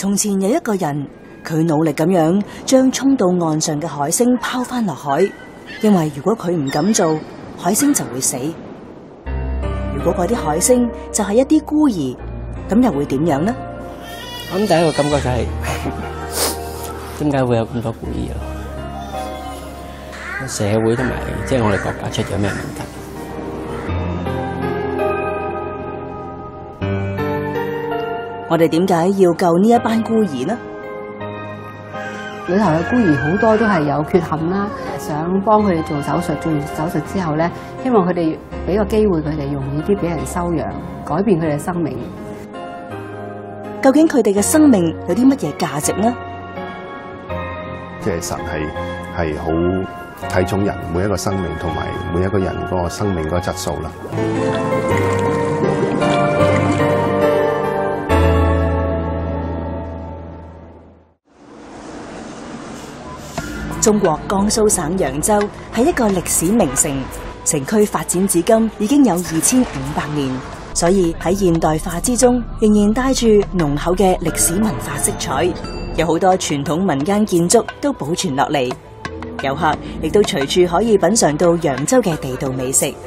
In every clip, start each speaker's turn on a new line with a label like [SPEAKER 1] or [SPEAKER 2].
[SPEAKER 1] 從前有一個人，佢努力咁樣將衝到岸上嘅海星拋返落海，因為如果佢唔咁做，海星就會死。如果嗰啲海星就係一啲孤兒，咁又會點樣呢？
[SPEAKER 2] 咁第一個感覺就係點解會有咁多孤兒咯？社會同埋即係我哋國家出咗咩問題？
[SPEAKER 1] 我哋點解要救呢一班孤兒呢？
[SPEAKER 3] 裏頭嘅孤兒好多都係有缺陷啦，想幫佢哋做手術，做完手術之後咧，希望佢哋俾個機會佢哋容易啲俾人收養，改變佢哋嘅生命。
[SPEAKER 1] 究竟佢哋嘅生命有啲乜嘢價值呢？
[SPEAKER 4] 即係神係好睇重人每一個生命同埋每一個人嗰個生命嗰個質素啦。
[SPEAKER 1] 中國江蘇省揚州係一個歷史名城，城區發展至今已經有2500年，所以喺現代化之中仍然帶住濃厚嘅歷史文化色彩，有好多傳統民間建築都保存落嚟，遊客亦都隨處可以品嘗到揚州嘅地道美食。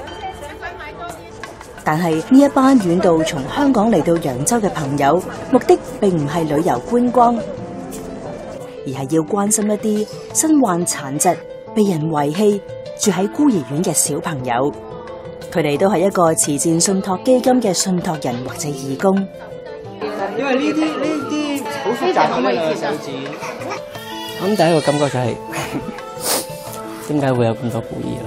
[SPEAKER 1] 但係呢一班遠道從香港嚟到揚州嘅朋友，目的並唔係旅遊觀光，而係要關心一啲身患殘疾、被人遺棄、住喺孤兒院嘅小朋友。佢哋都係一個慈善信託基金嘅信託人或者義工。
[SPEAKER 5] 因為呢啲好複雜嘅呢個手指。
[SPEAKER 2] 咁第一個感覺就係點解會有咁多孤兒咯？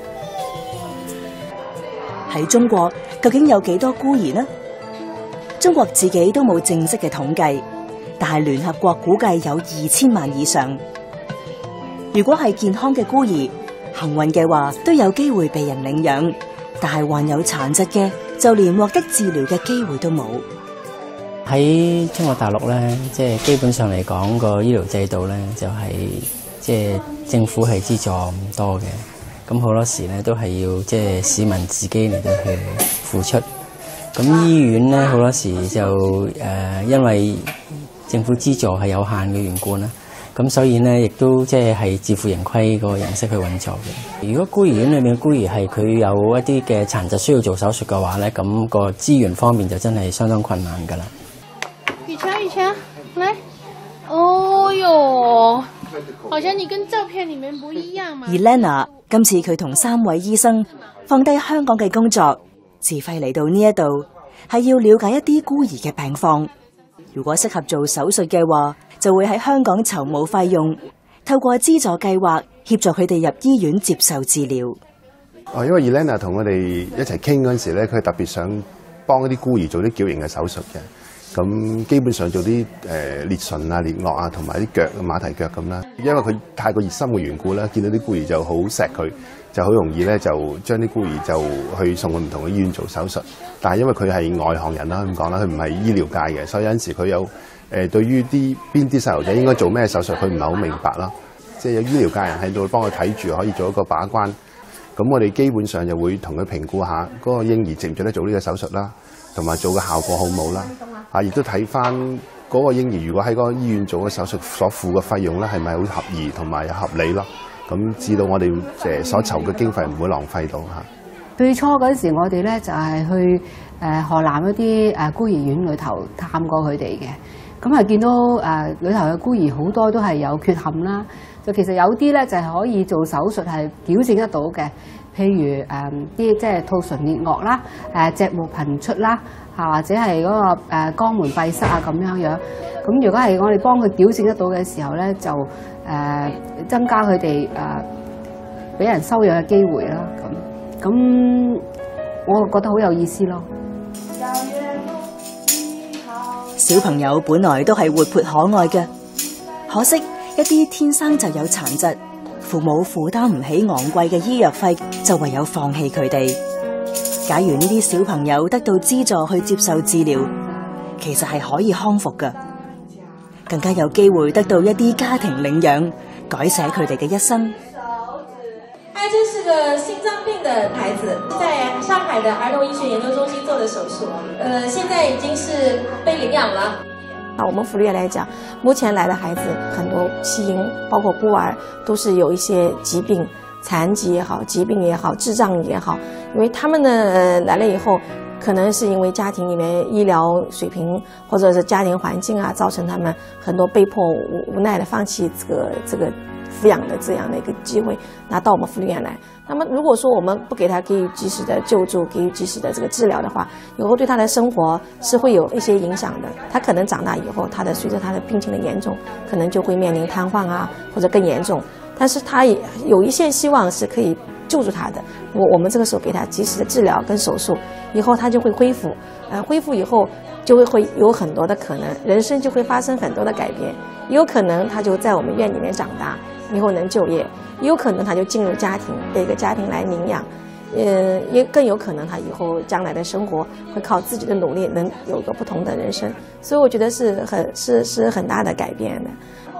[SPEAKER 1] 喺中國究竟有幾多孤兒呢？中國自己都冇正式嘅統計。但係聯合國估計有2000萬以上。如果係健康嘅孤兒，幸運嘅話都有機會被人領養，但係患有殘疾嘅，就連獲得治療嘅機會都冇。
[SPEAKER 2] 喺中國大陸咧，即係基本上嚟講個醫療制度咧，就係即係政府係資助唔多嘅，咁好多時咧都係要即係市民自己嚟到去付出。咁醫院咧好多時就因為政府資助係有限嘅緣故啦，咁所以呢，亦都即係自負盈虧個形式去運作嘅。如果孤兒院裏面嘅孤兒係佢有一啲嘅殘疾需要做手術嘅話咧，咁個資源方面就真係相當困難㗎啦。
[SPEAKER 6] 雨強，來，哦喲，好像你跟照片裡面不一樣嘛。
[SPEAKER 1] 而 Lena 今次佢同3位醫生放低香港嘅工作，自費嚟到呢一度，係要了解一啲孤兒嘅病況。如果適合做手術嘅話，就會喺香港籌募費用，透過資助計劃協助佢哋入醫院接受治療。
[SPEAKER 4] 因為 Elena 同我哋一齊傾嗰陣時咧，佢特別想幫一啲孤兒做啲矯形嘅手術嘅。咁基本上做啲裂唇啊、裂腭啊，同埋啲腳馬蹄腳咁啦。因為佢太過熱心嘅緣故啦，見到啲孤兒就好錫佢，就好容易咧就將啲孤兒就去送去唔同嘅醫院做手術。但係因為佢係外行人啦，咁講啦，佢唔係醫療界嘅，所以有陣時佢有對於邊啲細路仔應該做咩手術，佢唔係好明白啦。即係有醫療界人喺度幫佢睇住，可以做一個把關。咁我哋基本上就會同佢評估下嗰個嬰兒值唔值得做呢個手術啦，同埋做嘅效果好冇啦。亦都睇翻嗰個嬰兒如果喺嗰個醫院做嘅手術所付嘅費用咧，係咪好合宜同埋合理咯？咁至到我哋所籌嘅經費唔會浪費到嚇。
[SPEAKER 3] 最初嗰陣時，我哋咧就係去河南一啲孤兒院裏頭探過佢哋嘅，咁啊見到裏頭嘅孤兒好多都係有缺陷啦，就其實有啲咧就係可以做手術係矯正得到嘅，譬如啲即係兔唇裂腭啦、脊毛頻出啦，或者係嗰個肛門閉塞啊咁樣樣。咁如果係我哋幫佢矯正得到嘅時候咧，就增加佢哋俾人收養嘅機會啦。咁我覺得好有意思咯。
[SPEAKER 1] 小朋友本來都係活潑可愛嘅，可惜一啲天生就有殘疾，父母負擔唔起昂貴嘅醫藥費，就唯有放棄佢哋。假如呢啲小朋友得到資助去接受治療，其實係可以康復㗎，更加有機會得到一啲家庭領養，改寫佢哋嘅一生。
[SPEAKER 7] 這是個心臟病的孩子，在上海的兒童醫學研究中心做的手術，現在已經是被領養了。
[SPEAKER 8] 我们福利院来讲，目前来的孩子很多弃婴，包括孤儿，都是有一些疾病、残疾也好、疾病也好、智障也好，因为他们呢来了以后，可能是因为家庭里面医疗水平或者是家庭环境啊，造成他们很多被迫无奈的放弃这个抚养的这样的一个机会，拿到我们福利院来。那么如果说我们不给他给予及时的救助，给予及时的这个治疗的话，以后对他的生活是会有一些影响的。他可能长大以后，随着他的病情的严重，可能就会面临瘫痪啊，或者更严重。但是他也有一线希望是可以救助他的。我们这个时候给他及时的治疗跟手术，以后他就会恢复。恢复以后就会有很多的可能，人生就会发生很多的改变。也有可能他就在我们院里面长大，以后能就业；也有可能他就进入家庭，被一个家庭来领养。也更有可能他以后将来的生活会靠自己的努力，能有个不同的人生。所以我觉得是很大的改变的。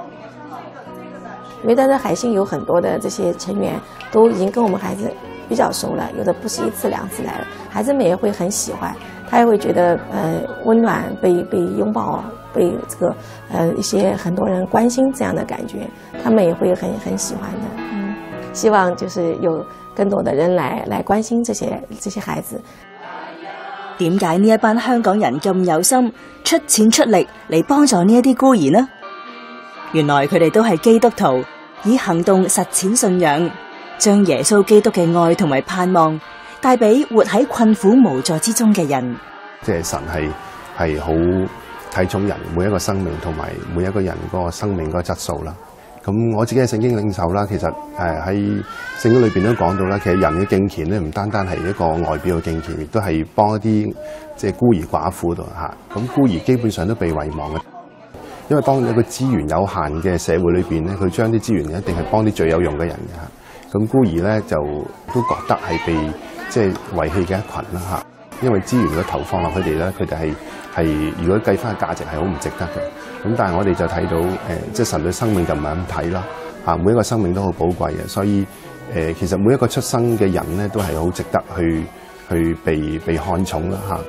[SPEAKER 8] 因为在这海信有很多的这些成员都已经跟我们孩子比较熟了，有的不是1次2次来了，孩子们也会很喜欢，他也会觉得温暖，被拥抱，被这个一些很多人关心这样的感觉，他们也会很喜歡的。希望就是有更多的人來關心這些孩子。
[SPEAKER 1] 點解呢一班香港人咁有心出錢出力嚟幫助呢一啲孤兒呢？原來佢哋都係基督徒，以行動實踐信仰，將耶穌基督嘅愛同埋盼望帶俾活喺困苦無助之中嘅人。
[SPEAKER 4] 即係神係好睇重人每一個生命同埋每一個人嗰個生命嗰個質素啦。咁我自己係聖經領袖啦，其實喺聖經裏邊都講到啦，其實人嘅敬虔咧唔單單係一個外表嘅敬虔，亦都係幫一啲即係孤兒寡婦度嚇。咁孤兒基本上都被遺忘嘅。因為當一個資源有限嘅社會裏邊咧，佢將啲資源一定係幫啲最有用嘅人嘅嚇。咁孤兒咧就都覺得係被即係遺棄嘅一群啦嚇。因為資源嘅投放落佢哋咧，佢哋係如果計翻價值係好唔值得嘅。咁但係我哋就睇到即係神對生命就唔係咁睇啦嚇。每一個生命都好寶貴嘅，所以其實每一個出生嘅人咧都係好值得去被看重啦嚇。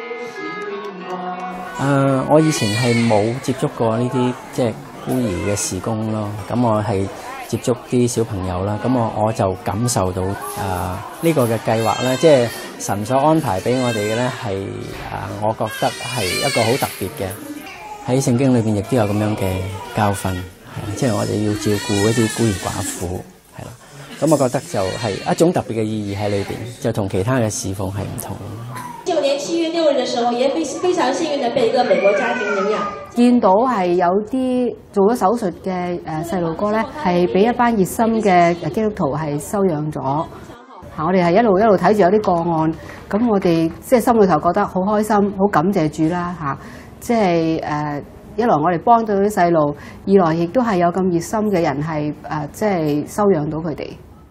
[SPEAKER 2] 我以前係冇接觸過呢啲即係孤兒嘅事工咯，咁我係接觸啲小朋友啦，咁我就感受到呢個嘅計劃咧，即係神所安排俾我哋嘅咧係我覺得係一個好特別嘅。喺聖經裏邊亦都有咁樣嘅教訓，即係我哋要照顧一啲孤兒寡婦，係啦。咁我覺得就係一種特別嘅意義喺裏邊，就同其他嘅侍奉係唔同。
[SPEAKER 7] 19年7月6日嘅時候，也非常幸運地被一個美國家庭領養。
[SPEAKER 3] 見到係有啲做咗手術嘅細路哥咧，係俾一班熱心嘅基督徒係收養咗。我哋係一路睇住有啲個案，咁我哋即係心裏頭覺得好開心，好感謝主啦嚇。即係一來我哋幫到啲細路，二來亦都係有咁熱心嘅人係即係收養到佢哋。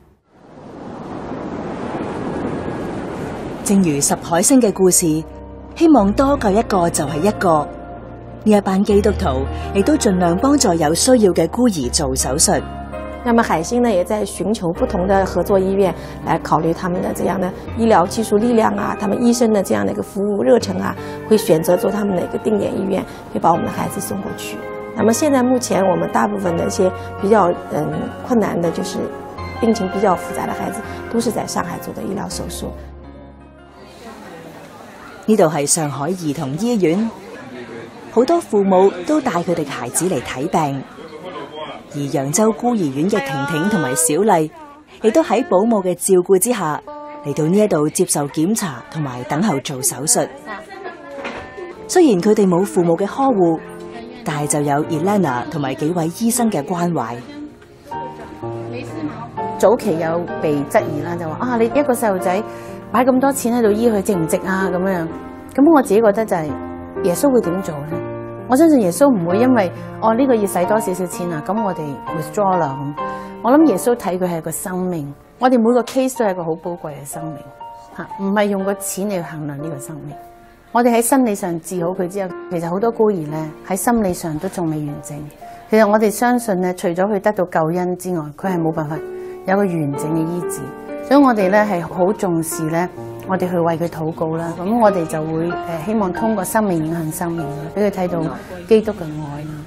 [SPEAKER 1] 正如十海星嘅故事，希望多救一個就係一個。呢一班基督徒亦都盡量幫助有需要嘅孤兒做手術。
[SPEAKER 8] 那麼海星呢，也在尋求不同的合作醫院，來考慮他們的這樣的醫療技術力量啊，他們醫生的這樣的一個服務熱忱啊，會選擇做他們的一個定點醫院，會把我們的孩子送過去。那麼現在目前我們大部分的一些比較困難的，就是病情比較複雜的孩子，都是在上海做的醫療手術。
[SPEAKER 1] 呢度係上海兒童醫院，好多父母都帶佢哋孩子嚟睇病。而揚州孤兒院嘅婷婷同埋小麗，亦都喺保姆嘅照顧之下嚟到呢一度接受檢查同埋等候做手術。雖然佢哋冇父母嘅呵護，但係就有 Elena 同埋幾位醫生嘅關懷。
[SPEAKER 9] 早期有被質疑啦，就話你一個細路仔擺咁多錢喺度醫佢值唔值啊咁樣。咁我自己覺得就係耶穌會點做咧？我相信耶穌唔會因為呢個要使多少少錢啊，咁我哋 withdraw 啦咁。我諗耶穌睇佢係個生命，我哋每個 case 都係一個好寶貴嘅生命嚇，唔係用個錢嚟衡量呢個生命。我哋喺心理上治好佢之後，其實好多孤兒咧喺心理上都仲未完整。其實我哋相信咧，除咗佢得到救恩之外，佢係冇辦法有個完整嘅醫治。所以我哋咧係好重視咧我哋去為佢禱告啦。咁我哋就會希望通過生命影響生命，俾佢睇到基督嘅愛啦。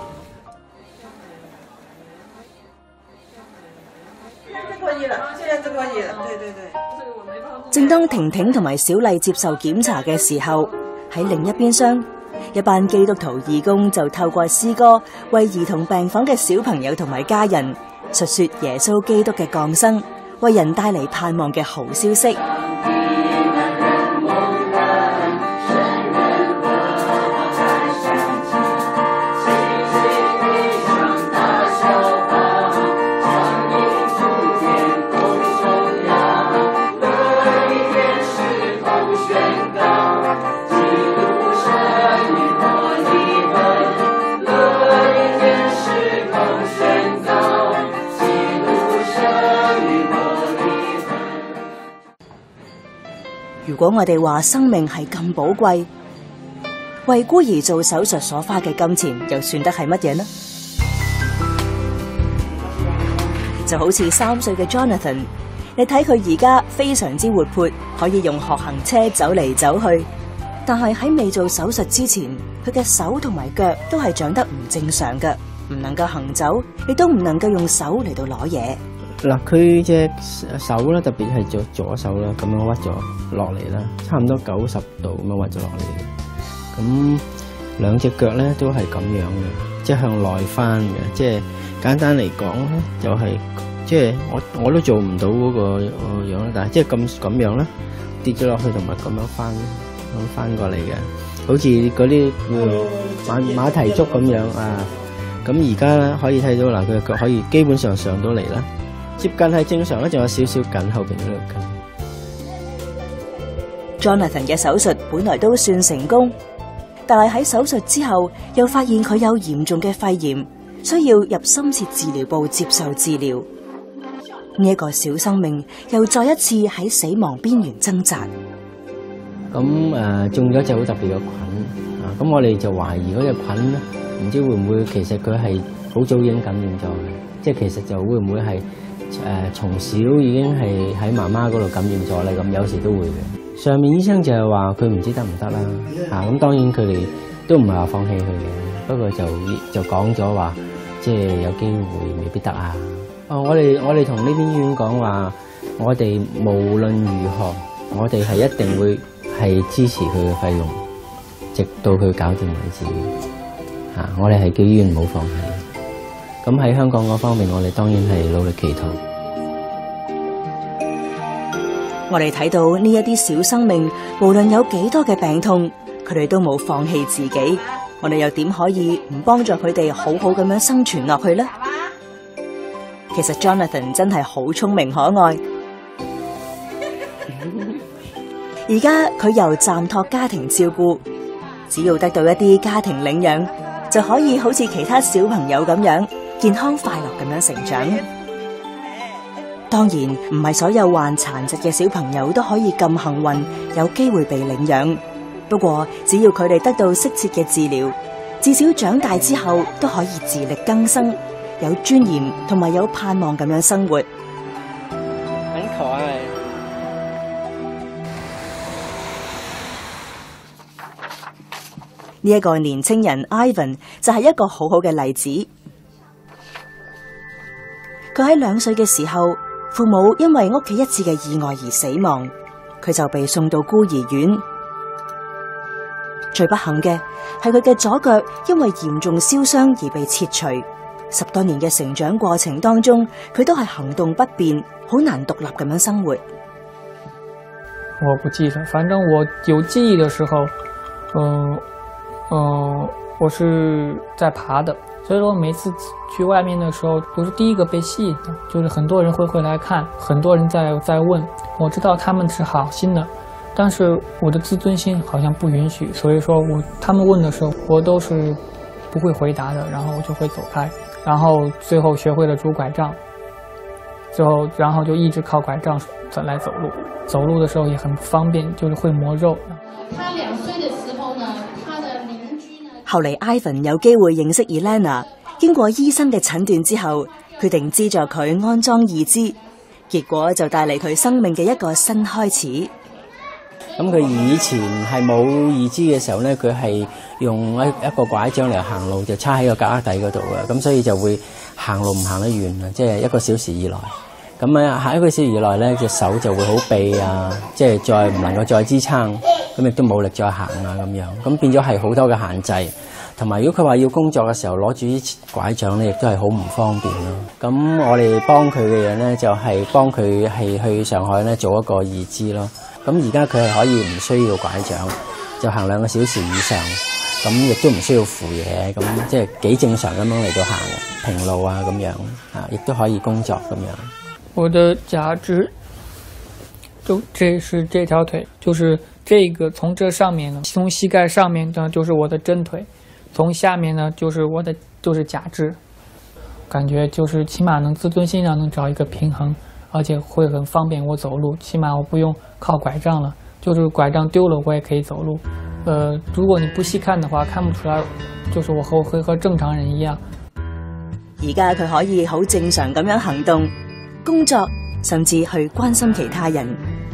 [SPEAKER 1] 正當婷婷同埋小麗接受檢查嘅時候，喺另一邊廂，一班基督徒義工就透過詩歌為兒童病房嘅小朋友同埋家人述說耶穌基督嘅降生，為人帶嚟盼望嘅好消息。如果我哋話生命係咁寶貴，為孤兒做手術所花嘅金錢又算得係乜嘢呢？就好似3歲嘅 Jonathan， 你睇佢而家非常之活潑，可以用學行車走嚟走去，但係喺未做手術之前，佢嘅手同埋腳都係長得唔正常嘅，唔能夠行走，亦都唔能夠用手嚟到攞嘢。
[SPEAKER 2] 嗱，佢隻手咧，特別係左手啦，咁樣屈咗落嚟啦，差唔多90度咁樣屈咗落嚟。咁兩隻腳咧都係咁樣嘅，即係向內翻嘅。即係簡單嚟講咧，就係即係我都做唔到嗰個樣啦，但係即係咁樣啦，跌咗落去同埋咁樣翻過嚟嘅，好似嗰啲馬蹄竹咁樣啊。咁而家咧可以睇到嗱，佢嘅腳可以基本上上到嚟啦。接近係正常咧，仲有少少緊後邊嗰度緊。
[SPEAKER 1] Jonathan 嘅手術本來都算成功，但係喺手術之後，又發現佢有嚴重嘅肺炎，需要入深切治療部接受治療。呢一個小生命又再一次喺死亡邊緣掙扎。
[SPEAKER 2] 咁中咗隻好特別嘅菌啊！咁我哋就懷疑嗰隻菌咧，唔知會唔會其實佢係好早已經感染咗嘅，即係其實就會唔會係？從小已經係喺媽媽嗰度感染咗咧，咁有時都會嘅。上面醫生就係話佢唔知得唔得啦，咁當然佢哋都唔係話放棄佢嘅，不過就講咗話，即係有機會未必得啊。我哋同呢邊醫院講話，我哋無論如何，我哋係一定會係支持佢嘅費用，直到佢搞掂為止。我哋係叫醫院唔好放棄。咁喺香港嗰方面，我哋當然係努力祈禱。
[SPEAKER 1] 我哋睇到呢一啲小生命，無論有幾多嘅病痛，佢哋都冇放棄自己。我哋又點可以唔幫助佢哋好好咁樣生存落去呢？其實 Jonathan 真係好聰明可愛。而家佢由暫託家庭照顧，只要得到一啲家庭領養，就可以好似其他小朋友咁樣健康快樂咁樣成長。當然唔係所有患殘疾嘅小朋友都可以咁幸運，有機會被領養。不過只要佢哋得到適切嘅治療，至少長大之後都可以自力更生，有尊嚴同埋有盼望咁樣生活。
[SPEAKER 5] 很可愛。
[SPEAKER 1] 呢一個年青人 Ivan 就係一個好好嘅例子。佢喺2歲嘅時候，父母因為屋企一次嘅意外而死亡，佢就被送到孤兒院。最不幸嘅係佢嘅左腳因為嚴重燒傷而被切除。10多年嘅成長過程當中，佢都係行動不便，好難獨立咁樣生活。
[SPEAKER 10] 我不記得，反正我有記憶的時候，我是在爬的，所以說每次去外面的時候，我是第一個被吸引的，就是很多人會來看，很多人在問，我知道他們是好心的，但是我的自尊心好像不允許，所以說他們問的時候，我都是不會回答的，然後我就會走開，然後最後學會了拄拐杖，然後就一直靠拐杖來走路，走路的時候也很不方便，就是會磨肉。
[SPEAKER 6] 他2歲的時候呢，他的鄰居呢，
[SPEAKER 1] 後嚟 Ivan 有機會認識 Elena， 經過醫生嘅診斷之後，決定資助佢安裝義肢，結果就帶嚟佢生命嘅一個新開始。
[SPEAKER 2] 咁佢以前係冇義肢嘅時候咧，佢係用一個拐杖嚟行路，就叉喺個胳肋底嗰度嘅，咁所以就會行路唔行得遠啊，即係1個小時以內。咁啊，行1個小時以內咧，隻手就會好痹啊，即係再唔能夠再支撐，咁亦都冇力再行啊咁樣，咁變咗係好多嘅限制。同埋如果佢話要工作嘅時候攞住啲拐杖咧，亦都係好唔方便咯。咁我哋幫佢嘅嘢咧，就係幫佢係去上海咧做一個義肢咯。咁而家佢係可以唔需要拐杖，就行2個小時以上，咁亦都唔需要扶嘢，咁即係幾正常咁樣嚟到行平路啊咁樣啊，亦都可以工作咁樣。
[SPEAKER 10] 我的假肢，就这是这条腿，就是这个从这上面呢，从膝盖上面呢就是我的真腿，从下面呢就是我的假肢，感觉就是起码能自尊心上能找一个平衡，而且会很方便我走路，起码我不用靠拐杖了，就是拐杖丢了我也可以走路。如果你不细看的话，看不出来，就是我会和正常人一样。
[SPEAKER 1] 而家佢可以好正常咁樣行動、工作，甚至去關心其他人。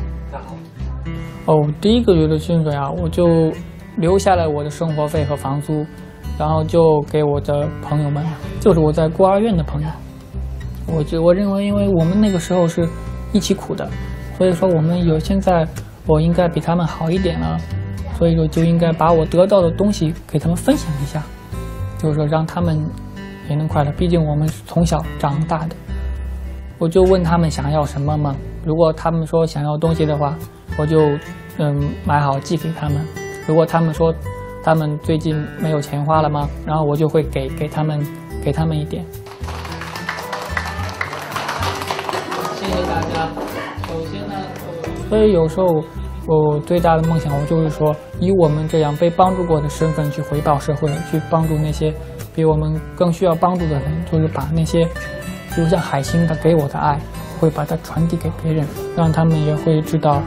[SPEAKER 10] 第1個月的薪水啊，我就留下來我的生活費和房租，然後就給我的朋友們，就是我在孤兒院的朋友。我認為，因為我們那個時候是一起苦的，所以說現在我應該比他們好一點了，所以說就應該把我得到的東西給他們分享一下，就是說讓他們也能快樂。畢竟我們是從小長大的。我就問他們想要什麼嘛，如果他們說想要東西的話，我就買好寄給他們。如果他們說他們最近沒有錢花了嘛，然後我就會給他們一點。謝謝大家。首先呢，所以有時候我最大的夢想，我就是說以我們這樣被幫助過的身份去回報社會，去幫助那些比我們更需要幫助的人，就是把那些就像海星的給我的愛，會把它傳遞給別人，讓他們也會知道，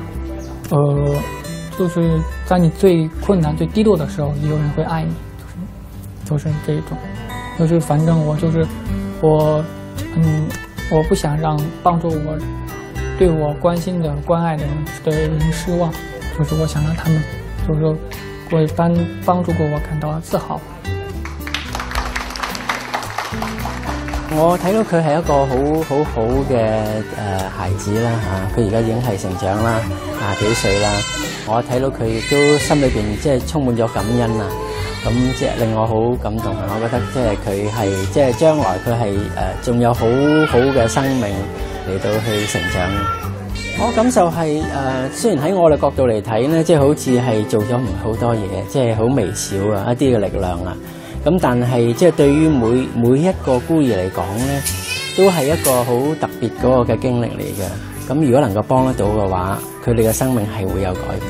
[SPEAKER 10] 就是在你最困難、最低落的時候，有人會愛你，就是這種，就是反正我就是我不想讓幫助我、對我關心的、關愛的人失望，就是我想讓他們，就是說為幫助過我感到自豪。
[SPEAKER 2] 我睇到佢係一個好嘅孩子啦嚇，佢而家已經係成長啦，20幾歲啦。我睇到佢亦都心裏邊即係充滿咗感恩啊，咁即係令我好感動啊！我覺得即係佢係即係將來佢係仲有好好嘅生命嚟到去成長。我感受係雖然喺我哋角度嚟睇咧，即係好似係做咗唔係好多嘢，即係好微小啊一啲嘅力量啊。咁但係即係對於每一個孤兒嚟講咧，都係一個好特別嗰個嘅經歷嚟嘅。咁如果能夠幫得到嘅話，佢哋嘅生命係會有改變。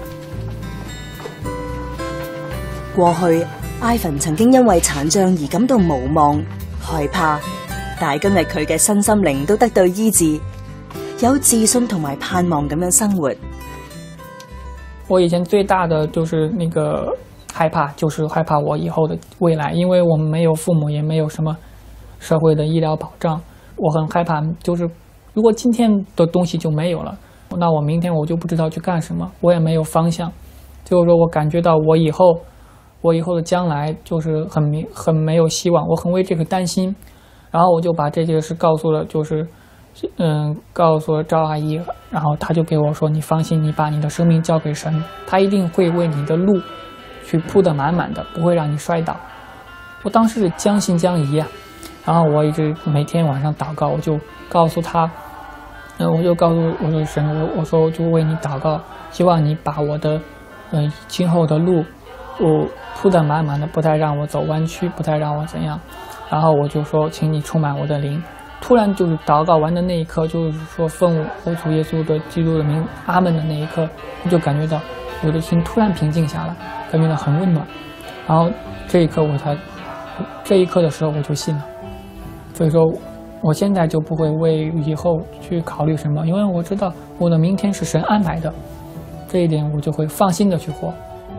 [SPEAKER 1] 過去，Ivan 曾經因為殘障而感到無望、害怕，但係今日佢嘅身心靈都得到醫治，有自信同埋盼望咁樣生活。
[SPEAKER 10] 我以前最大的就是那個害怕，就是害怕我以後的未來，因為我們沒有父母，也沒有什麼社會的醫療保障，我很害怕，就是如果今天的東西就沒有了，那我明天我就不知道去幹什麼，我也沒有方向，就是說我感覺到我以後的將來就是很沒有希望，我很為這個擔心，然後我就把這件事告訴了，就是告訴了趙阿姨，然後她就給我說，你放心，你把你的生命交給神，他一定會為你的路去鋪得滿滿的，不會讓你摔倒。我當時是將信將疑啊，然後我一直每天晚上禱告，我就告訴他，我就說神，我說我就為你禱告，希望你把我的今後的路我鋪得滿滿的，不太讓我走彎曲，不太讓我怎樣。然後我就說，請你充滿我的靈。突然就是禱告完的那一刻，就是說奉我主耶穌的基督的名阿門的那一刻，我就感覺到我的心突然平靜下來，感覺到很溫暖。然後這一刻的時候我就信了。所以說我現在就不會為以後去考慮什麼，因為我知道我的明天是神安排的，這一點我就會放心的去活。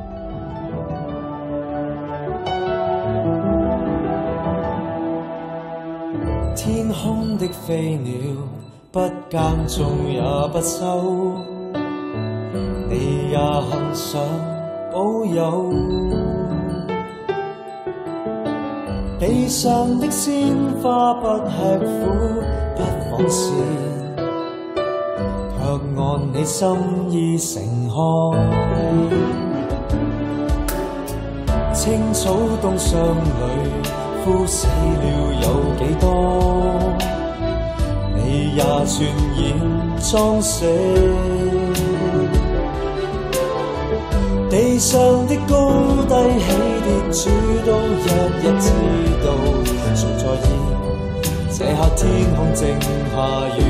[SPEAKER 11] 天空的飛鳥不耕種也不收， 你也幸想保有。地上的鮮花不吃苦，不放肆，卻按你心意盛開。青草冬霜裏，枯死了有幾多？你也全然裝死。地上的高低起跌，主都一一知道。誰在意這刻天空正下雨？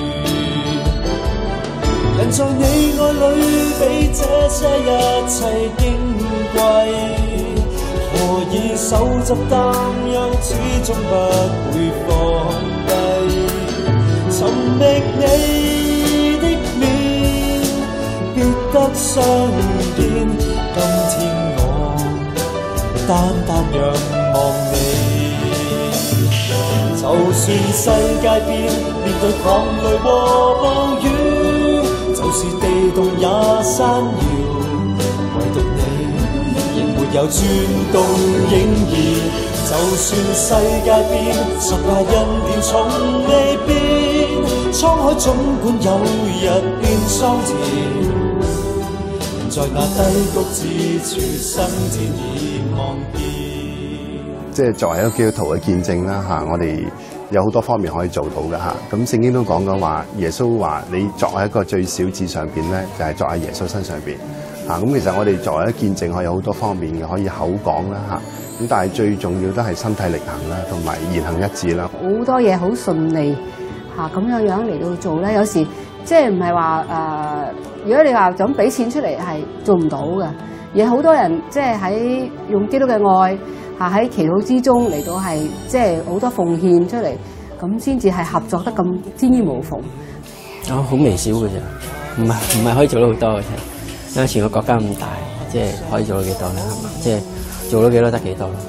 [SPEAKER 11] 人在你愛裏比這些一切矜貴，何以手執擔憂，始終不會放低？尋覓你的面，別得相見。今天我單單仰望你，就算世界變，面對狂雷和暴雨，就是地動也山搖，唯獨你仍沒有轉動影兒。就算世界變，十架恩典從未變，滄海總管有日變桑田。在那低谷之處，生天已望見。
[SPEAKER 4] 即係作為一個基督徒嘅見證啦嚇，我哋有好多方面可以做到嘅嚇。咁聖經都講緊話，耶穌話你作為一個最小子上邊咧，就係作喺耶穌身上邊嚇。咁其實我哋作為一個見證，可以有好多方面嘅，可以口講啦嚇。咁但係最重要都係身體力行啦，同埋言行一致啦。
[SPEAKER 3] 好多嘢好順利嚇，咁樣嚟到做咧，有時即係唔係話如果你話就咁俾錢出嚟係做唔到嘅，而好多人即係喺用基督嘅愛嚇喺祈禱之中嚟到係即係好多奉獻出嚟，咁先至係合作得咁天衣無縫。
[SPEAKER 2] 好微小嘅啫，唔係可以做到好多嘅啫。因為全個國家咁大，即係可以做到幾多咧？係嘛？即係做到幾多得幾多咯？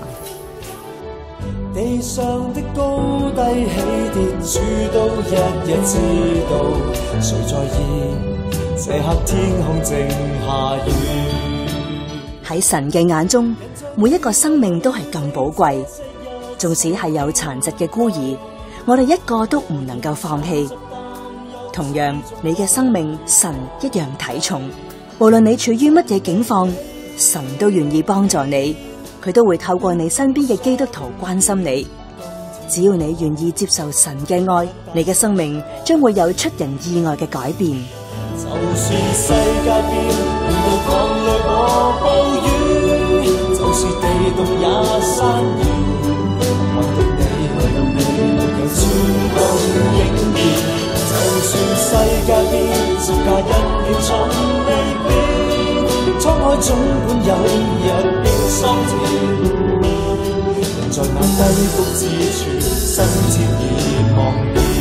[SPEAKER 11] 地上的高低起跌，主都一一知道。誰在意這刻天空正下雨？
[SPEAKER 1] 喺神嘅眼中，每一個生命都係咁寶貴。縱使係有殘疾嘅孤兒，我哋一個都唔能夠放棄。同樣，你嘅生命神一樣睇重。無論你處於乜嘢境況，神都願意幫助你。佢都會透過你身邊嘅基督徒關心你。只要你願意接受神嘅愛，你嘅生命將會有出人意外嘅改變。
[SPEAKER 11] 就算世界變，面對狂雷和暴雨，就是地動也山搖，唯獨你有轉動影兒。就算世界變，十架恩典從未變，滄海總管有日變桑田。人在那低谷之處，生天已望見。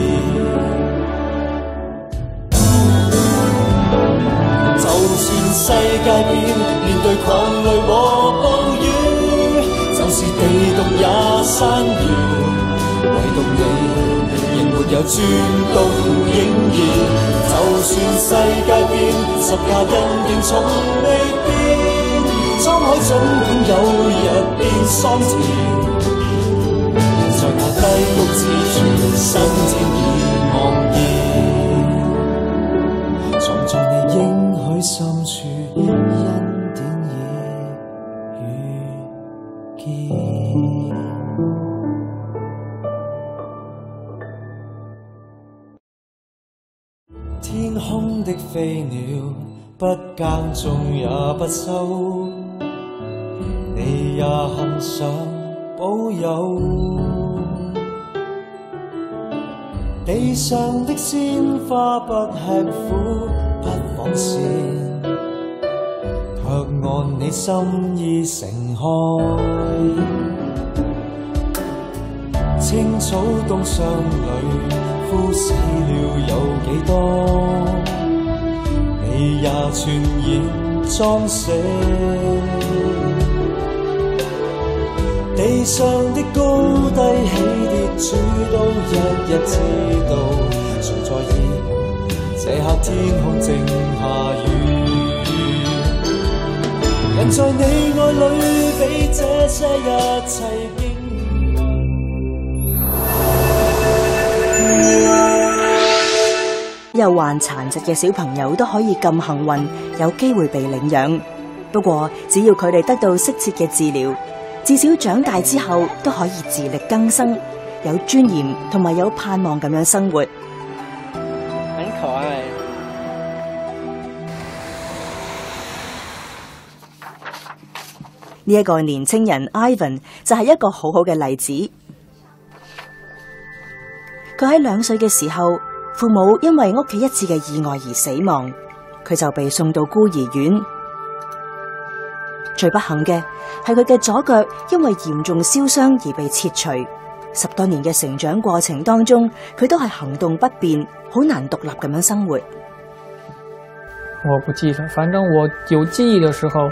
[SPEAKER 11] 世界變，面對狂雷和暴雨，就是地動也山搖，唯獨你仍沒有轉動影兒。就算世界變，十架恩典從未變，滄海總管有日變桑田。人在那低谷之處，生天已望見。藏在你應許深處，恩典已遇見。天空的飛鳥，不耕種也不收，你也幸想保有。地上的鮮花不吃苦，不放肆，卻按你心意盛開。青草冬霜裏，枯死了有幾多？你也全然裝死。地上的高低起跌，主都一一知道。誰在意這這刻天空正下雨。人在你愛裏比這些一切經
[SPEAKER 1] 有患殘疾嘅小朋友都可以咁幸運，有機會被領養。不過，只要佢哋得到適切嘅治療，至少長大之後都可以自力更生，有尊嚴同埋有盼望咁樣生活。
[SPEAKER 5] 很可愛。
[SPEAKER 1] 呢一個年青人 Ivan 就係一個好好嘅例子。佢喺2歲嘅時候，父母因為屋企一次嘅意外而死亡，佢就被送到孤兒院。最不幸嘅係佢嘅左腳因為嚴重燒傷而被切除。10多年嘅成長過程當中，佢都係行動不便，好難獨立咁樣生活。
[SPEAKER 10] 我不記得，反正我有記憶的時候，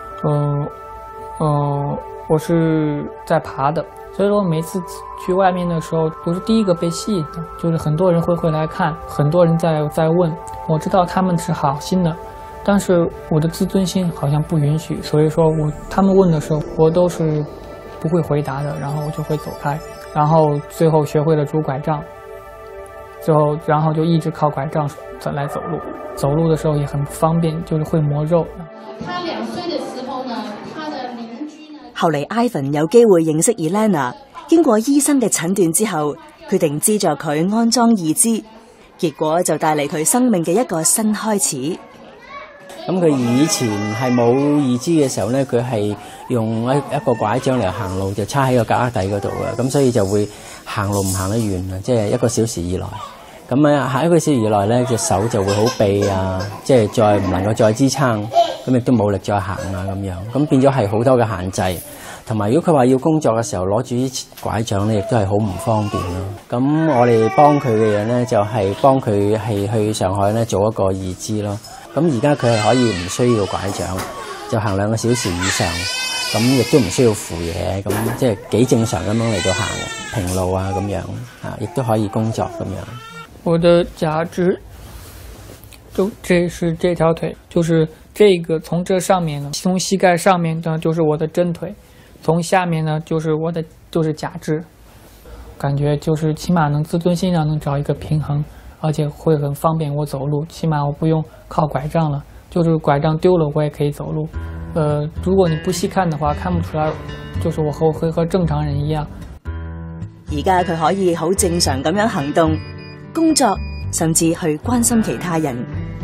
[SPEAKER 10] 我是在爬的，所以說每次去外面的時候都是第一個被吸引的，就是很多人會來看，很多人在問，我知道他們是好心的，但是我的自尊心好像不允許，所以說他們問的時候我都是不會回答的，然後我就會走開，然後最後學會了拄拐杖，然後就一直靠拐杖來走路，走路的時候也很不方便，就是會磨肉。
[SPEAKER 6] 他2歲的時候呢，他的鄰居呢，
[SPEAKER 1] 後嚟 Ivan 有機會認識 Elena， 經過醫生嘅診斷之後，決定資助佢安裝義肢，結果就帶嚟佢生命嘅一個新開始。
[SPEAKER 2] 咁佢以前係冇義肢嘅時候咧，佢係用一個拐杖嚟行路，就叉喺個格底嗰度嘅，咁所以就會行路唔行得遠啊，即係1個小時以內。咁啊，行1個小時以內咧，隻手就會好痹啊，即係再唔能夠再支撐，咁亦都冇力再行啊咁樣，咁變咗係好多嘅限制。同埋如果佢話要工作嘅時候攞住啲拐杖咧，亦都係好唔方便咯。咁我哋幫佢嘅嘢咧，就係幫佢係去上海咧做一個義肢咯。咁而家佢係可以唔需要拐杖，就行2個小時以上，咁亦都唔需要扶嘢，咁即係幾正常咁樣嚟到行平路啊咁樣啊，亦都可以工作咁樣。
[SPEAKER 10] 我的假肢，就這是這條腿，就是這個從這上面呢，從膝蓋上面呢就是我的真腿，從下面呢就是我的就是假肢，感覺就是起碼能自尊心上能找一個平衡，而且會很方便我走路，起碼我不用靠拐杖了，就是拐杖丟了我也可以走路。如果你不細看的話，看不出來，就是我會和正常人一樣。
[SPEAKER 1] 而家佢可以好正常咁樣行動、工作，甚至去關心其他人。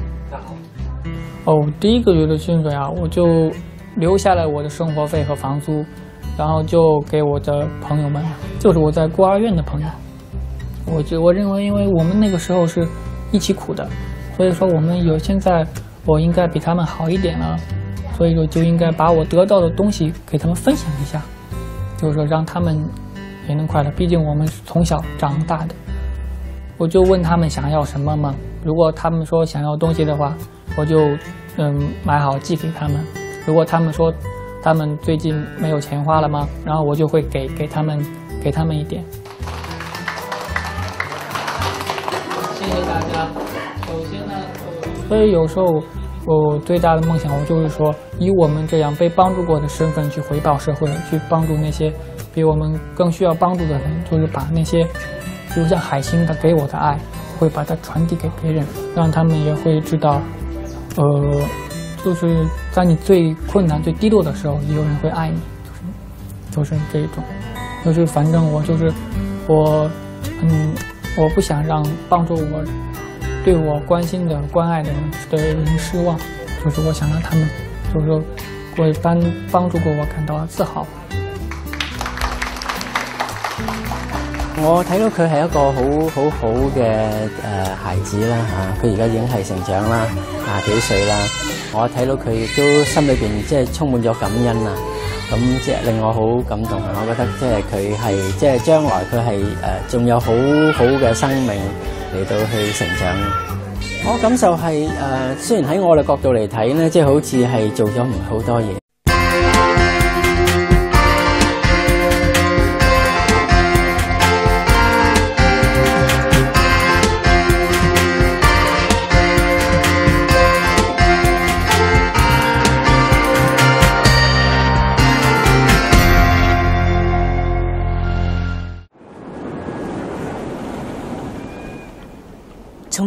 [SPEAKER 10] 第1個月的薪水啊，我就留下來我的生活費和房租，然後就給我的朋友們，就是我在孤兒院的朋友。我認為，因為我們那個時候是一起苦的，所以說現在我應該比他們好一點了，所以說就應該把我得到的東西給他們分享一下，就是說讓他們也能快樂。畢竟我們是從小長大的。我就問他們想要什麼嘛，如果他們說想要東西的話，我就買好寄給他們。如果他們說他們最近沒有錢花了嗎，然後我就會給他們一點。謝謝大家。首先呢，所以有時候我最大的夢想，我就是說以我們這樣被幫助過的身份去回報社會，去幫助那些比我們更需要幫助的人，就是把那些就像海星他給我的愛，會把它傳遞給別人，讓他們也會知道，就是在你最困難、最低落的時候，有人會愛你，就是這種，就是反正我就是我不想讓幫助我、對我關心的、關愛的人失望，就是我想讓他們，就是說為幫助過我感到自豪。
[SPEAKER 2] 我睇到佢係一個好嘅孩子啦嚇，佢而家已經係成長啦，20幾歲啦。我睇到佢亦都心裏邊即係充滿咗感恩啊，咁即係令我好感動啊！我覺得即係佢係即係將來佢係仲有好好嘅生命嚟到去成長。我感受係雖然喺我嘅角度嚟睇咧，即係好似係做咗唔好多嘢。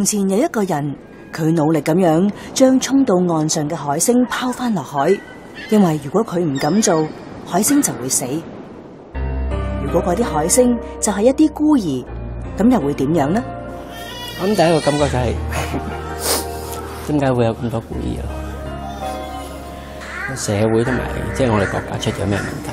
[SPEAKER 1] 前有一個人，佢努力咁樣將衝到岸上嘅海星拋返落海，因為如果佢唔咁做，海星就會死。如果嗰啲海星就係一啲孤兒，咁又會點樣呢？
[SPEAKER 2] 咁第一個感覺就係點解會有咁多孤兒咯？社會同埋即係我哋國家出咗咩問題？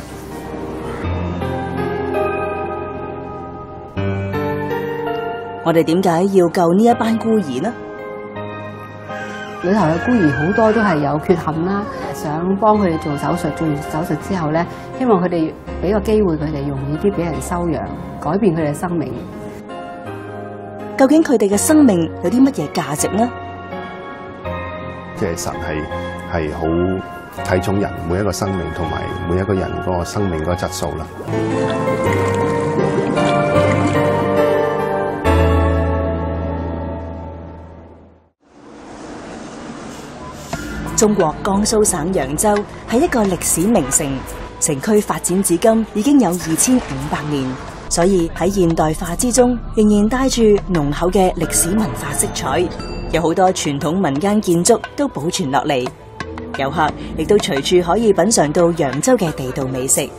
[SPEAKER 1] 我哋點解要救呢一班孤兒呢？
[SPEAKER 3] 裏頭嘅孤兒好多都係有缺陷啦，想幫佢哋做手術，做完手術之後咧，希望佢哋俾個機會佢哋容易啲俾人收養，改變佢哋嘅生命。
[SPEAKER 1] 究竟佢哋嘅生命有啲乜嘢價值呢？
[SPEAKER 4] 即係神係好睇重人每一個生命同埋每一個人嗰個生命嗰個質素啦。
[SPEAKER 1] 中國江蘇省揚州係一個歷史名城，城區發展至今已經有2500年，所以喺現代化之中仍然帶住濃厚嘅歷史文化色彩，有好多傳統民間建築都保存落嚟，遊客亦都隨處可以品嘗到揚州嘅地道美食。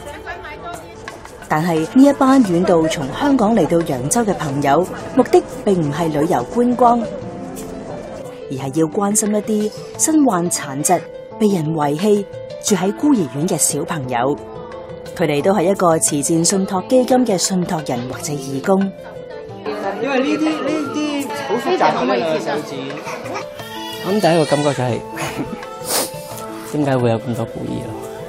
[SPEAKER 1] 但係呢一班遠道從香港嚟到揚州嘅朋友，目的並唔係旅遊觀光，而係要關心一啲身患殘疾、被人遺棄、住喺孤兒院嘅小朋友。佢哋都係一個慈善信託基金嘅信託人或者義工。
[SPEAKER 5] 因為呢啲好複雜嘅呢個手指。
[SPEAKER 2] 咁第一個感覺就係點解會有咁多孤兒咯？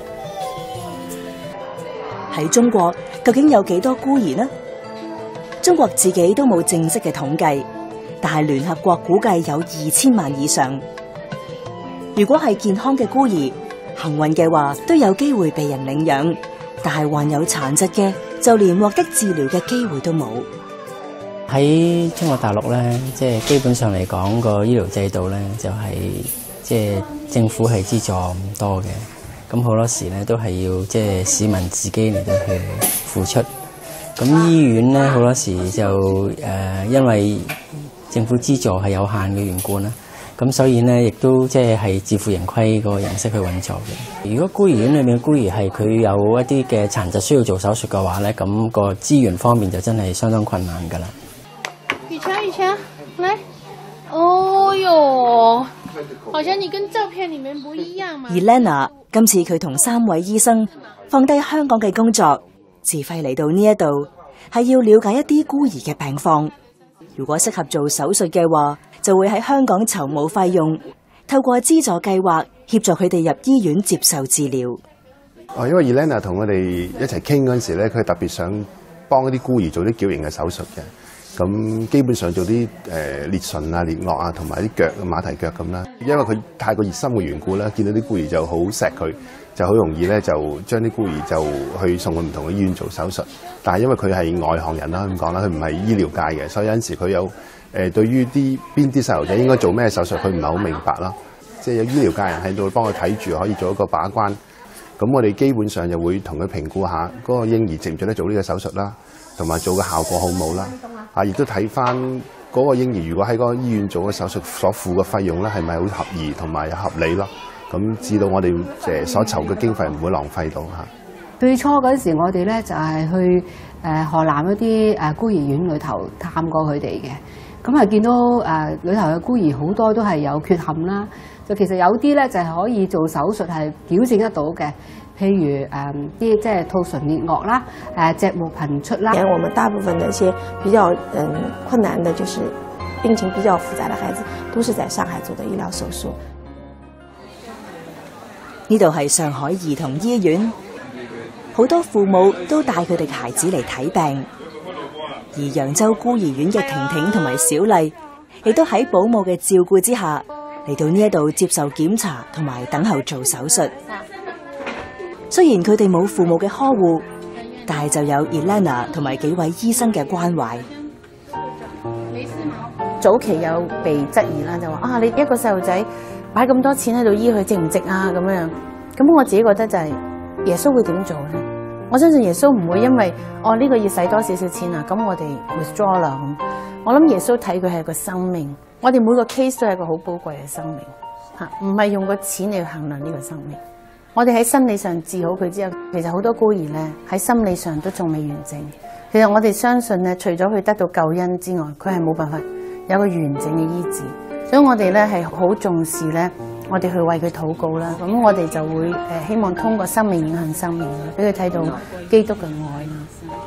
[SPEAKER 1] 喺中國究竟有幾多孤兒呢？中國自己都冇正式嘅統計，但係聯合國估計有2000萬以上。如果係健康嘅孤兒，幸運嘅話都有機會被人領養，但係患有殘疾嘅就連獲得治療嘅機會都冇。
[SPEAKER 2] 喺中國大陸咧，即係基本上嚟講個醫療制度咧，就係即係政府係資助唔多嘅，咁好多時咧都係要即係市民自己嚟到去付出。咁醫院咧好多時就因為政府資助係有限嘅緣故啦，咁所以咧亦都即係自負盈虧個形式去運作嘅。如果孤兒院裏面嘅孤兒係佢有一啲嘅殘疾需要做手術嘅話咧，咁個資源方面就真係相當困難㗎啦。
[SPEAKER 6] 雨強，來，哦喲，好像你跟照片裡面不一樣嘛。
[SPEAKER 1] 而 Lena 今次佢同3位醫生放低香港嘅工作，自費嚟到呢一度，係要了解一啲孤兒嘅病況。如果適合做手術嘅話，就會喺香港籌募費用，透過資助計劃協助佢哋入醫院接受治療。
[SPEAKER 4] 因為 Elena 同我哋一齊傾嗰陣時咧，佢特別想幫一啲孤兒做啲矯形嘅手術嘅。咁基本上做啲裂唇啊、裂腭啊，同埋啲腳馬蹄腳咁啦。因為佢太過熱心嘅緣故啦，見到啲孤兒就好錫佢，就好容易咧就將啲孤兒就去送去唔同嘅醫院做手術。但係因為佢係外行人啦，咁講啦，佢唔係醫療界嘅，所以有陣時佢有對於邊啲細路仔應該做咩手術，佢唔係好明白啦。即係有醫療界人喺度幫佢睇住，可以做一個把關。咁我哋基本上就會同佢評估下嗰個嬰兒值唔值得做呢個手術啦，同埋做嘅效果好冇啦。亦都睇翻嗰個嬰兒如果喺嗰個醫院做嘅手術所付嘅費用咧，係咪好合宜同埋合理咯？咁至到我哋所籌嘅經費唔會浪費到嚇。
[SPEAKER 3] 最初嗰陣時，我哋咧就係去河南一啲孤兒院裏頭探過佢哋嘅，咁啊見到裏頭嘅孤兒好多都係有缺陷啦，就其實有啲咧就係可以做手術係矯正得到嘅。譬如啲即係兔唇裂腭啦，脊木頻出啦。
[SPEAKER 8] 我們大部分的一些比較困難的，就是病情比較複雜的孩子，都是在上海做的醫療手術。
[SPEAKER 1] 呢度係上海兒童醫院，好多父母都帶佢哋嘅孩子嚟睇病，而揚州孤兒院嘅婷婷同埋小麗，亦都喺保姆嘅照顧之下嚟到呢一度接受檢查同埋等候做手術。雖然佢哋冇父母嘅呵護，但係就有 Elena 同埋幾位醫生嘅關懷。
[SPEAKER 9] 早期有被質疑啦，就話你一個細路仔擺咁多錢喺度醫佢值唔值啊咁樣。咁我自己覺得就係耶穌會點做咧？ 我相信耶穌唔會因為呢個要使多少少錢啊，咁我哋 withdraw 啦咁。我諗耶穌睇佢係個生命，我哋每個 case 都係一個好寶貴嘅生命嚇，唔係用個錢嚟衡量呢個生命。我哋喺心理上治好佢之後，其實好多孤兒咧喺心理上都仲未完整。其實我哋相信咧，除咗佢得到救恩之外，佢係冇辦法有個完整嘅醫治。所以我哋咧係好重視咧，我哋去為佢禱告啦。咁我哋就會希望通過生命影響生命，俾佢睇到基督嘅愛啦。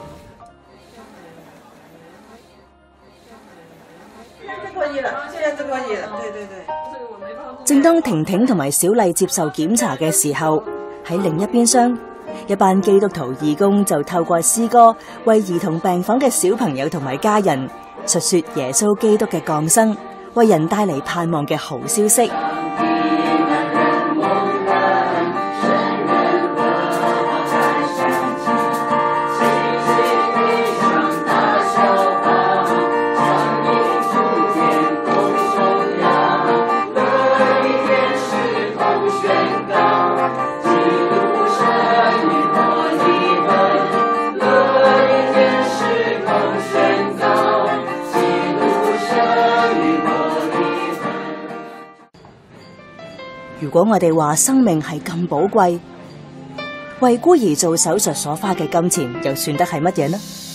[SPEAKER 1] 正當婷婷同埋小麗接受檢查嘅時候，喺另一邊廂，一班基督徒義工就透過詩歌為兒童病房嘅小朋友同埋家人述說耶穌基督嘅降生，為人帶嚟盼望嘅好消息。如果我哋話生命係咁寶貴，為孤兒做手術所花嘅金錢又算得係乜嘢呢？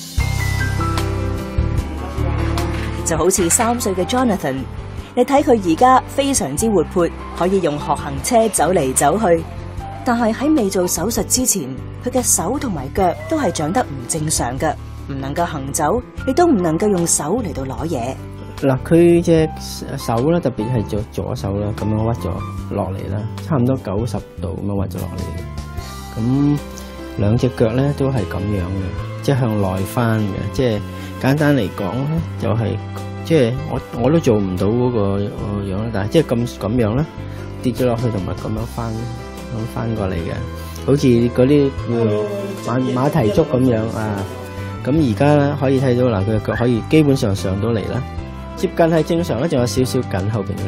[SPEAKER 1] 就好似3歲嘅 Jonathan， 你睇佢而家非常之活潑，可以用學行車走嚟走去，但係喺未做手術之前，佢嘅手同埋腳都係長得唔正常嘅，唔能夠行走，亦都唔能夠用手嚟到攞嘢。
[SPEAKER 2] 嗱，佢隻手咧，特別係左手啦，咁樣屈咗落嚟啦，差唔多90度咁樣屈咗落嚟。咁兩隻腳咧都係咁樣嘅，即係向內翻嘅。即係簡單嚟講咧，就係即係我都做唔到嗰個樣啦，但係即係咁樣啦，跌咗落去同埋咁樣翻過嚟嘅，好似嗰啲馬蹄竹咁樣啊。咁而家咧可以睇到嗱，佢嘅腳可以基本上上到嚟啦。接近係正常咧，仲有少少緊後邊嗰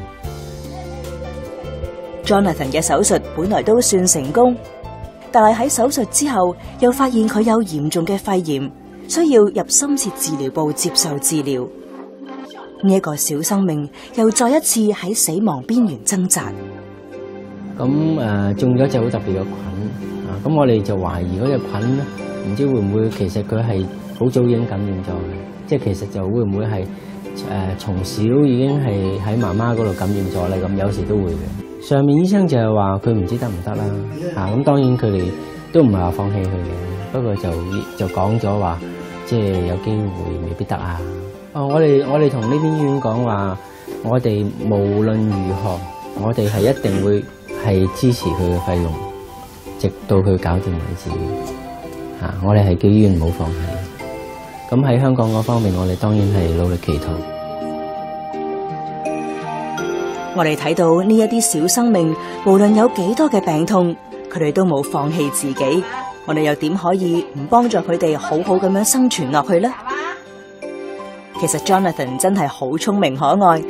[SPEAKER 2] 條筋。
[SPEAKER 1] Jonathan 嘅手術本來都算成功，但係喺手術之後又發現佢有嚴重嘅肺炎，需要入深切治療部接受治療。呢一個小生命又再一次喺死亡邊緣掙扎。
[SPEAKER 2] 咁中咗一隻好特別嘅菌啊！咁我哋就懷疑嗰隻菌咧，唔知會唔會其實佢係好早已經感染咗嘅，即係其實就會唔會係從小已經係喺媽媽嗰度感染咗咧？咁有時都會嘅。上面醫生就係話佢唔知得唔得啦，咁當然佢哋都唔係話放棄佢嘅，不過就講咗話，即係有機會未必得啊。我哋同呢邊醫院講話，我哋無論如何，我哋係一定會係支持佢嘅費用，直到佢搞掂為止。我哋係叫醫院唔好放棄。咁喺香港嗰方面，我哋當然係努力祈禱。
[SPEAKER 1] 我哋睇到呢一啲小生命，無論有幾多嘅病痛，佢哋都冇放棄自己。我哋又點可以唔幫助佢哋好好咁樣生存落去呢？其實 Jonathan 真係好聰明可愛。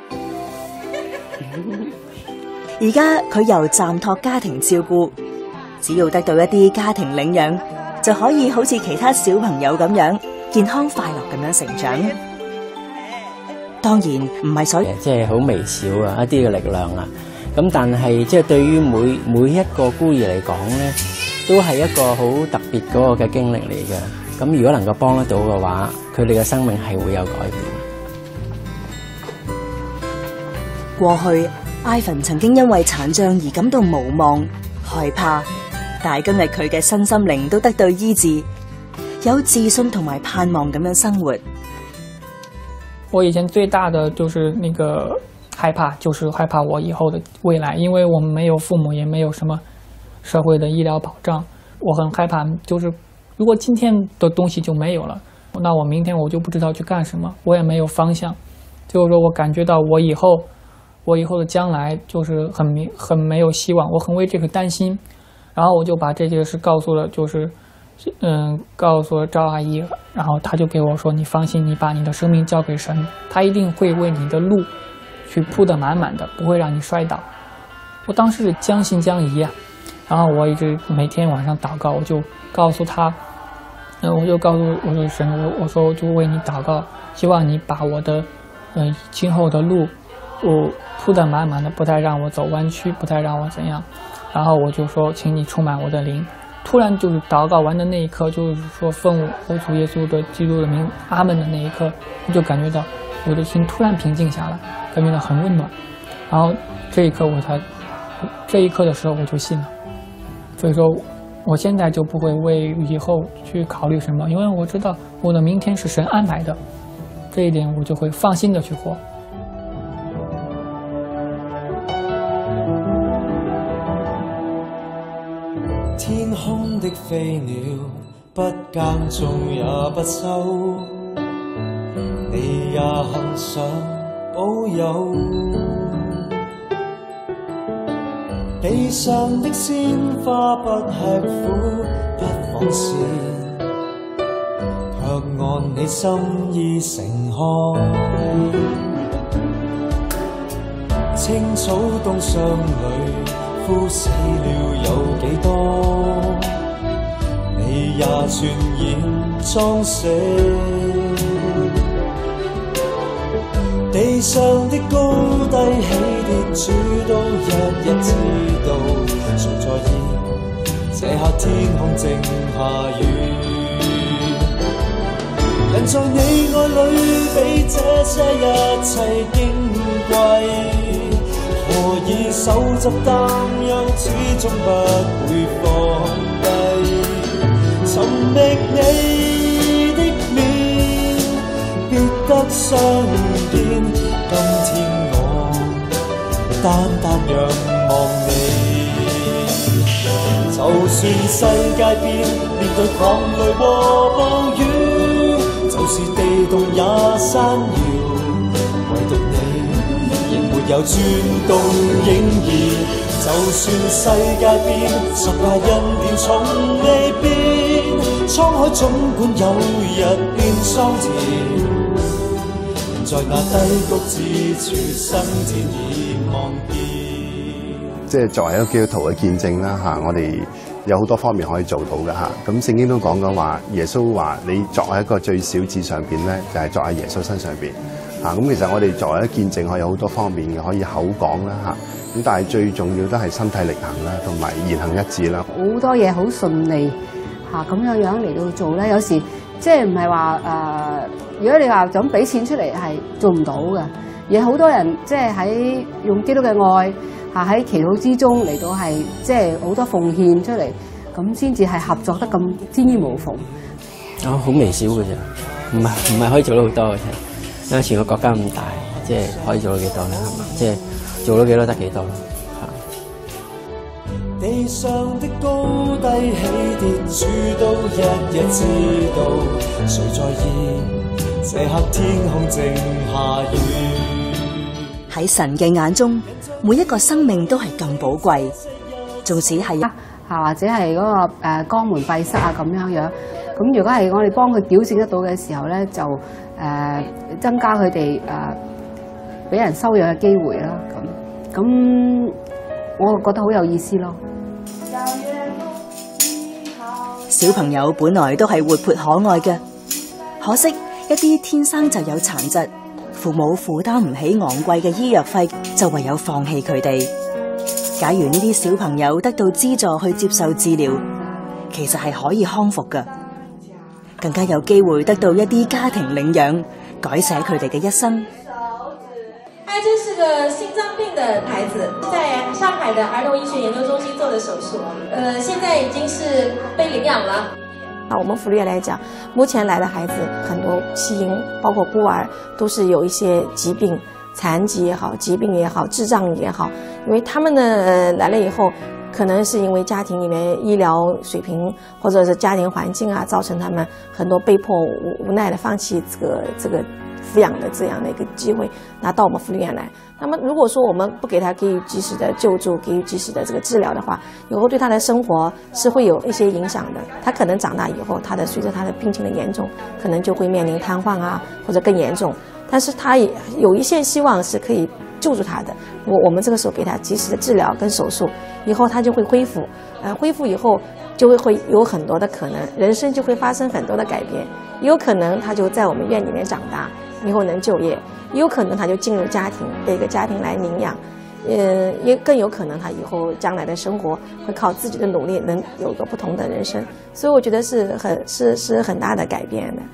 [SPEAKER 1] 而家佢由暫託家庭照顧，只要得到一啲家庭領養，就可以好似其他小朋友咁樣健康快樂咁樣成長。當然唔係所有，
[SPEAKER 2] 即係好微小啊一啲嘅力量啊。咁但係即係對於每一個孤兒嚟講咧，都係一個好特別嗰個嘅經歷嚟嘅。咁如果能夠幫得到嘅話，佢哋嘅生命係會有改變。
[SPEAKER 1] 過去Ivan 曾經因為殘障而感到無望、害怕，但係今日佢嘅身心靈都得到醫治，有自信同埋盼望咁樣生活。
[SPEAKER 10] 我以前最大的就是那個害怕，就是害怕我以後的未來，因為我們沒有父母，也沒有什麼社會的醫療保障，我很害怕，就是如果今天的東西就沒有了，那我明天我就不知道去幹什麼，我也沒有方向。就是說我感覺到我以後的將來就是很沒有希望，我很為這個擔心。然後我就把這件事告訴了，告訴了趙阿姨，然後她就給我說：“你放心，你把你的生命交給神，他一定會為你的路去鋪得滿滿的，不會讓你摔倒。”我當時是將信將疑啊，然後我一直每天晚上禱告，我就告诉他，我就告诉我的神，我说就为你祷告，希望你把我的今后的路我铺得满满的，不再让我走弯曲，不再让我怎样。然后我就说，请你充满我的灵。突然就是祷告完的那一刻，就是说奉我主耶稣的基督的名阿门的那一刻，我就感觉到我的心突然平静下来，感觉到很温暖。然后这一刻的时候我就信了。所以说我现在就不会为以后去考虑什么，因为我知道我的明天是神安排的，这一点我就会放心的去活。
[SPEAKER 11] 天空的飛鳥不耕種也不收，你也很想保有。地上的鮮花不吃苦不放肆，卻按你心意盛開。青草冬霜裏枯死了有幾多？你也全然裝死。地上的高低起跌，主都一一知道。誰在意這刻天空正下雨？人在你愛裏比這些一切矜貴。何以手執擔憂，始終不會放低。尋覓你的面，別得相見。今天我單單仰望你。就算世界變，面對狂雷和暴雨，就是地動也山搖，唯獨你仍沒有轉動影兒。就算世界變，十大恩典從未變，滄海總管有日變桑田。在那低谷之處，生天已望見。
[SPEAKER 4] 即係作為一個基督徒嘅見證啦嚇，我哋有好多方面可以做到嘅嚇。咁聖經都講緊話，耶穌話你作喺一個最小子上邊咧，就係作喺耶穌身上邊嚇。咁其實我哋作為一個見證，可以有好多方面嘅，可以口講啦嚇。咁但係最重要都係身體力行啦，同埋言行一致啦。
[SPEAKER 3] 好多嘢好順利嚇咁樣嚟到做咧，有時即係唔係話如果你話就咁俾錢出嚟係做唔到嘅，而好多人即係喺用基督嘅愛嚇喺祈禱之中嚟到係即係好多奉獻出嚟，咁先至係合作得咁天衣無縫。
[SPEAKER 2] 好微小嘅啫，唔係可以做到好多嘅啫。因為全個國家咁大，即係可以做到幾多咧？係嘛？即係做到幾多得幾多咯。
[SPEAKER 11] 地上的高低起跌，主都一一知道。誰在意這刻天空正下雨？
[SPEAKER 1] 喺神嘅眼中，每一個生命都係咁寶貴，縱使係
[SPEAKER 3] 或者係嗰個肛門閉塞啊咁樣。咁如果係我哋幫佢矯正得到嘅時候咧，就增加佢哋俾人收養嘅機會啦。咁我覺得好有意思咯。
[SPEAKER 1] 小朋友本來都係活潑可愛嘅，可惜一啲天生就有殘疾，父母負擔唔起昂貴嘅醫藥費，就唯有放棄佢哋。假如呢啲小朋友得到資助去接受治療，其實係可以康復㗎，更加有機會得到一啲家庭領養，改寫佢哋嘅一生。
[SPEAKER 7] 艾珍是個心臟病的孩子，在上海的兒童醫學研究中心做的手術，現在已經是被領養了。
[SPEAKER 8] 我們福利院來講，目前來的孩子很多棄嬰，包括孤兒，都是有一些疾病，殘疾也好，疾病也好，智障也好，因為他們呢來了以後，可能是因為家庭裡面醫療水平或者是家庭環境啊，造成他們很多被迫無奈的放棄這個撫養的這樣的一個機會，拿到我們福利院來。那麼如果說我們不給他給予及時的救助，給予及時的這個治療的話，以後對他的生活是會有一些影響的。他可能長大以後，隨着他的病情的嚴重，可能就會面臨癱瘓啊，或者更嚴重。但是他也有一線希望是可以救助他的。我們這個時候給他及時的治療跟手術，以後他就會恢復。恢復以後， 就会有很多的可能，人生就会发生很多的改变。也有可能他就在我们院里面长大，以后能就业；也有可能他就进入家庭，被一个家庭来领养。也更有可能他以后将来的生活会靠自己的努力，能有个不同的人生。所以我觉得是很大的改变的。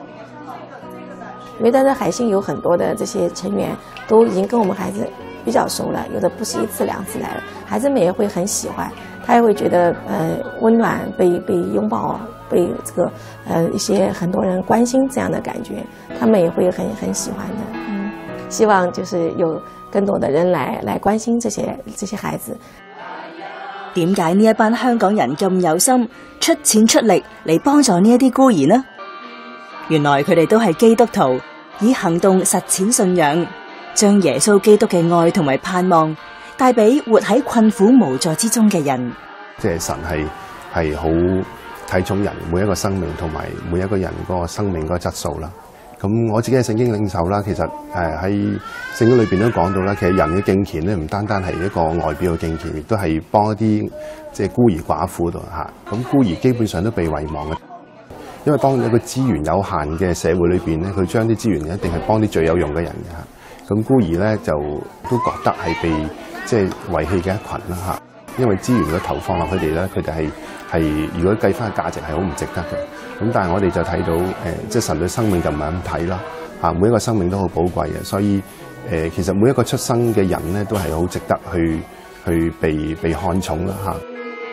[SPEAKER 8] 梅丹的海星有很多的这些成员都已经跟我们孩子比较熟了，有的不是1次2次来了，孩子们也会很喜欢，他也会觉得温暖，被拥抱，被这个一些很多人关心这样的感觉，他们也会很喜欢的。希望就是有更多的人來關心這些孩子。
[SPEAKER 1] 點解呢一班香港人咁有心，出錢出力嚟幫助呢一啲孤兒呢？原來佢哋都係基督徒，以行動實踐信仰，將耶穌基督嘅愛同埋盼望帶俾活喺困苦無助之中嘅人。
[SPEAKER 4] 即係神係好睇重人每一個生命同埋每一個人嗰個生命嗰個質素啦。咁我自己係聖經領袖啦，其實喺聖經裏邊都講到啦，其實人嘅敬虔咧唔單單係一個外表嘅敬虔，亦都係幫一啲即係孤兒寡婦度嚇。咁孤兒基本上都被遺忘嘅，因為當一個資源有限嘅社會裏邊咧，佢將啲資源一定係幫啲最有用嘅人嘅嚇。咁孤兒咧就都覺得係被即係遺棄嘅一群啦嚇，因為資源嘅投放落佢哋咧，佢哋係如果計翻價值係好唔值得嘅。咁但係我哋就睇到即係神對生命就唔係咁睇啦嚇，每一個生命都好寶貴嘅，所以其實每一個出生嘅人咧都係好值得去被看重啦嚇。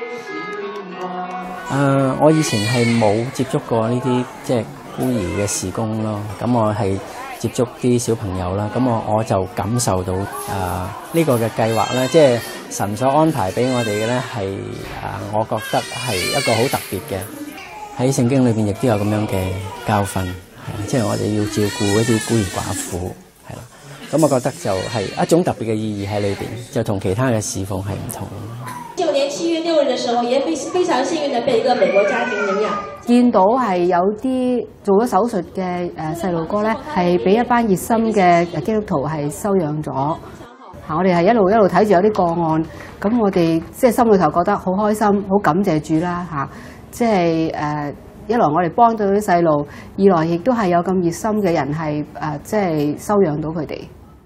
[SPEAKER 2] 我以前係冇接觸過呢啲即係孤兒嘅事工咯，咁我係接觸啲小朋友啦，咁我就感受到呢個嘅計劃咧，即係神所安排俾我哋嘅咧係我覺得係一個好特別嘅。喺聖經裏邊亦都有咁樣嘅教訓，即係我哋要照顧一啲孤兒寡婦，係啦。咁我覺得就係一種特別嘅意義喺裏邊，就同其他嘅侍奉係唔同。
[SPEAKER 7] 19年7月6日嘅時候，也非常幸運地被一個美國家庭領養。
[SPEAKER 3] 見到係有啲做咗手術嘅細路哥咧，係俾一班熱心嘅基督徒係收養咗。我哋係一路睇住有啲個案，咁我哋即係心裏頭覺得好開心，好感謝主啦嚇。即係一來我哋幫到啲細路，二來亦都係有咁熱心嘅人係即係收養到佢哋。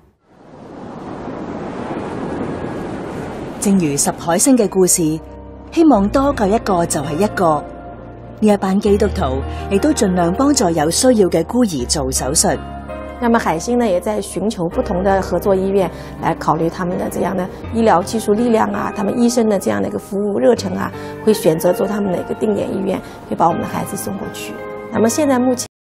[SPEAKER 1] 正如十海星嘅故事，希望多救一個就係一個。呢一班基督徒亦都盡量幫助有需要嘅孤兒做手術。
[SPEAKER 8] 那麼海星呢，也在尋求不同的合作醫院，來考慮他們的這樣的醫療技術力量啊，他們醫生的這樣的一個服務熱忱啊，會選擇做他們的一個定點醫院，會把我們的孩子送過去。那麼現在目前